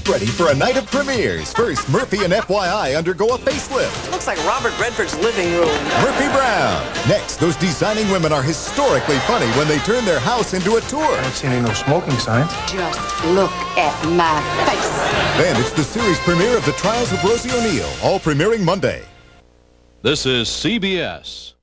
ready for a night of premieres. First, Murphy and FYI undergo a facelift. Looks like Robert Redford's living room. Murphy Brown. Next, those designing women are historically funny when they turn their house into a tour. I don't see any no smoking signs. Just look at my face. Then it's the series premiere of The Trials of Rosie O'Neill, all premiering Monday. This is CBS.